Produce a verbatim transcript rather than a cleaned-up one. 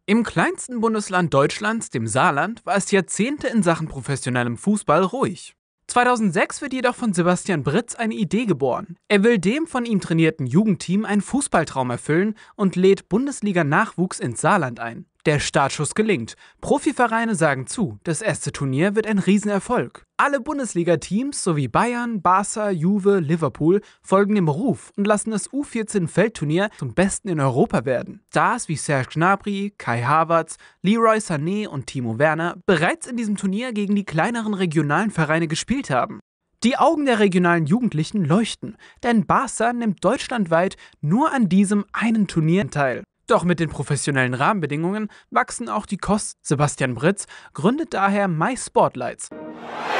Im kleinsten Bundesland Deutschlands, dem Saarland, war es Jahrzehnte in Sachen professionellem Fußball ruhig. zweitausendsechs wird jedoch von Sebastian Britz eine Idee geboren. Er will dem von ihm trainierten Jugendteam einen Fußballtraum erfüllen und lädt Bundesliga-Nachwuchs ins Saarland ein. Der Startschuss gelingt. Profivereine sagen zu, das erste Turnier wird ein Riesenerfolg. Alle Bundesliga-Teams sowie Bayern, Barca, Juve, Liverpool folgen dem Ruf und lassen das U vierzehn Feldturnier zum besten in Europa werden. Stars wie Serge Gnabry, Kai Havertz, Leroy Sané und Timo Werner bereits in diesem Turnier gegen die kleineren regionalen Vereine gespielt haben. Die Augen der regionalen Jugendlichen leuchten, denn Barca nimmt deutschlandweit nur an diesem einen Turnier teil. Doch mit den professionellen Rahmenbedingungen wachsen auch die Kosten. Sebastian Britz gründet daher My Spotlights.